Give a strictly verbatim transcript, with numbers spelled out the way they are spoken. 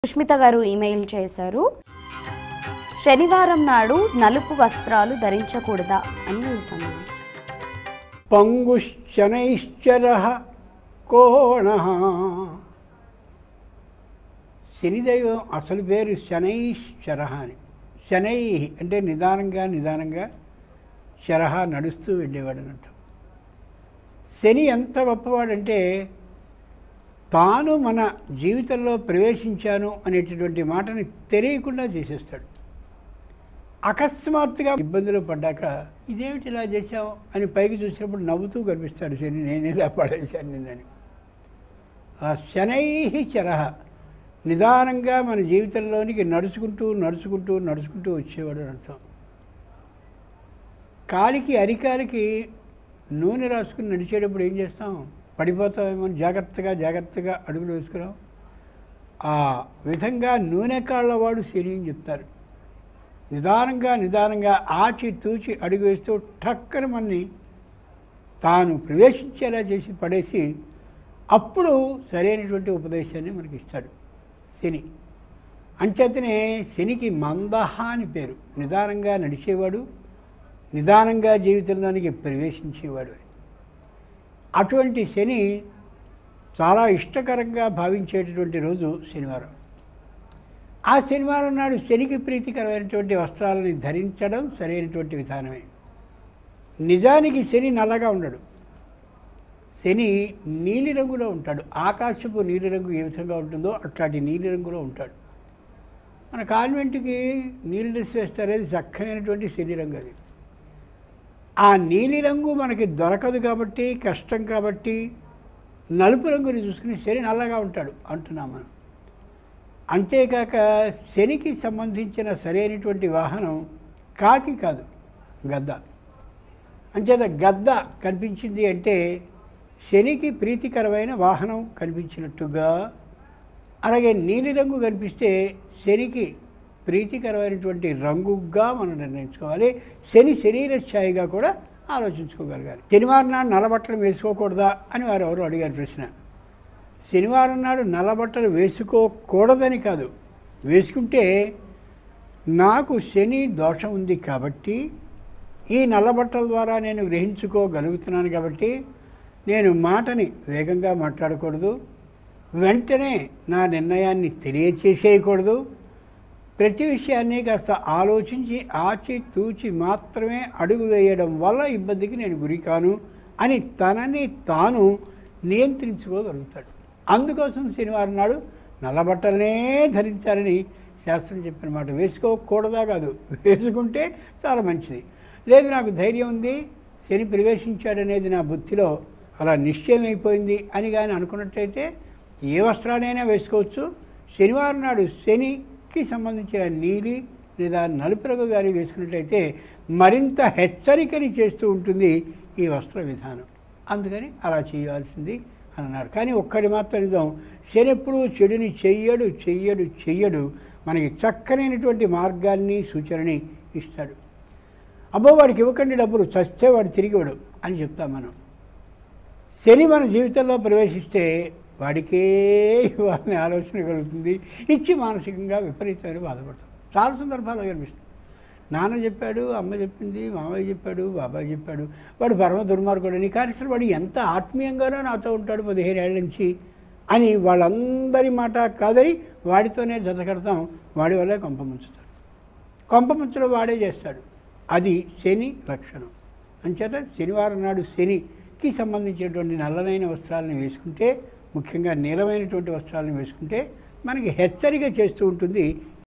సుష్మిత గారు ఈమెయిల్ చేశారు. శనివారం నాడు నలుపు వస్త్రాలు ధరించకూడదా అని సందేహం. పంగుశ్చనైశ్చరః కోణః. శనిదైవం అసలు పేరు శనైశ్చరః అని. శనై అంటే నిదానంగా నిదానంగా, శరహ నడుస్తూ వెళ్ళేవాడు అని అర్థం. శని ఎంత గొప్పవాడంటే తాను మన జీవితంలో ప్రవేశించాను అనేటటువంటి మాటని తెలియకుండా చేసేస్తాడు. అకస్మాత్తుగా ఇబ్బందులు పడ్డాక ఇదేమిటి ఇలా చేశావు అని పైకి చూసినప్పుడు నవ్వుతూ కనిపిస్తాడు శని, నేను ఇలా పడేశాను నిన్నని. ఆ శనై చరహ నిదానంగా మన జీవితంలోనికి నడుచుకుంటూ నడుచుకుంటూ నడుచుకుంటూ వచ్చేవాడు అని అర్థం. కాలికి అరికాలికి నూనె రాసుకుని నడిచేటప్పుడు ఏం చేస్తాం? పడిపోతామేమో జాగ్రత్తగా జాగ్రత్తగా అడుగులు వేసుకురాం. ఆ విధంగా నూనె కాళ్ళవాడు శని అని చెప్తారు. నిదానంగా నిదానంగా ఆచి తూచి అడుగు వేస్తూ టక్కన మన్ని తాను ప్రవేశించేలా చేసి పడేసి అప్పుడు సరైనటువంటి ఉపదేశాన్ని మనకి ఇస్తాడు శని. అంచేతనే శనికి మందహ అని పేరు. నిదానంగా నడిచేవాడు, నిదానంగా జీవితంలోనికి ప్రవేశించేవాడు. అటువంటి శని చాలా ఇష్టకరంగా భావించేటటువంటి రోజు శనివారం. ఆ శనివారం నాడు శనికి ప్రీతికరమైనటువంటి వస్త్రాలని ధరించడం సరైనటువంటి విధానమే. నిజానికి శని నల్లగా ఉండడు. శని నీలిరంగులో ఉంటాడు. ఆకాశపు నీలిరంగు ఏ విధంగా ఉంటుందో అట్లాంటి నీలిరంగులో ఉంటాడు. మన కాన్వెంట్కి నీలి డ్రెస్ వేస్తారేది చక్కనైనటువంటి శని రంగు. అది ఆ నీలిరంగు మనకి దొరకదు కాబట్టి, కష్టం కాబట్టి నలుపు రంగుని చూసుకుని శని నల్లగా ఉంటాడు అంటున్నాం మనం. అంతేకాక శనికి సంబంధించిన సరైనటువంటి వాహనం కాకి కాదు, గద్ద. అంచేత గద్ద కనిపించింది అంటే శనికి ప్రీతికరమైన వాహనం కనిపించినట్టుగా, అలాగే నీలిరంగు కనిపిస్తే శనికి ప్రీతికరమైనటువంటి రంగుగా మనం నిర్ణయించుకోవాలి. శని శరీర ఛాయిగా కూడా ఆలోచించుకోగలగాలి. శనివారం నాడు నల్లబట్టలు వేసుకోకూడదా అని వారు ఎవరు అడిగారు ప్రశ్న. శనివారం నాడు నల్లబట్టలు వేసుకోకూడదని కాదు, వేసుకుంటే నాకు శని దోషం ఉంది కాబట్టి ఈ నల్లబట్టల ద్వారా నేను గ్రహించుకోగలుగుతున్నాను కాబట్టి నేను మాటని వేగంగా మాట్లాడకూడదు, వెంటనే నా నిర్ణయాన్ని తెలియచేసేయకూడదు, ప్రతి విషయాన్ని కాస్త ఆలోచించి ఆచి తూచి మాత్రమే అడుగు వేయడం వల్ల ఇబ్బందికి నేను గురి కాను అని తనని తాను నియంత్రించుకోగలుగుతాడు. అందుకోసం శనివారం నాడు నల్లబట్టలనే ధరించాలని శాస్త్రం చెప్పిన మాట. వేసుకోకూడదా కాదు, వేసుకుంటే చాలా మంచిది. లేదు నాకు ధైర్యం ఉంది, శని ప్రవేశించాడనేది నా బుద్ధిలో అలా నిశ్చయమైపోయింది అని కానీ అనుకున్నట్టయితే ఏ వస్త్రానైనా వేసుకోవచ్చు. శనివారం నాడు శనికి సంబంధించిన నీలి లేదా నలుపు రంగు కానీ వేసుకున్నట్లయితే మరింత హెచ్చరికని చేస్తూ ఉంటుంది ఈ వస్త్ర విధానం. అందుకని అలా చేయాల్సింది అని అన్నారు. కానీ ఒక్కడి మాత్రం నిజం, శని ఎప్పుడూ చెడుని చెయ్యడు చెయ్యడు చెయ్యడు మనకి చక్కనైనటువంటి మార్గాన్ని సూచనని ఇస్తాడు. అబ్బో వాడికి ఇవ్వకండి డబ్బులు, చస్తే వాడు తిరిగివాడు అని చెప్తాం మనం. శని మన జీవితంలో ప్రవేశిస్తే వాడికే ఇవ్వాలని ఆలోచన కలుగుతుంది, ఇచ్చి మానసికంగా విపరీతమైన బాధపడతాం. చాలా సందర్భాలు కనిపిస్తుంది. నాన్న చెప్పాడు, అమ్మ చెప్పింది, మామయ్య చెప్పాడు, బాబాయ్ చెప్పాడు, వాడు పరమ దుర్మార్గుడని, కానీ అసలు వాడు ఎంత ఆత్మీయంగానో నాతో ఉంటాడు పదిహేను ఏళ్ళ నుంచి అని వాళ్ళందరి మాట కాదని వాడితోనే జత కడతాం. వాడి వల్లే కొంప ముంచుతాడు. కొంప ముంచడం వాడే చేస్తాడు. అది శని లక్షణం. అంచేత శనివారం నాడు శనికి సంబంధించినటువంటి నల్లనైన వస్త్రాలను వేసుకుంటే, ముఖ్యంగా నీలమైనటువంటి వస్త్రాలను వేసుకుంటే మనకి హెచ్చరిక చేస్తూ ఉంటుంది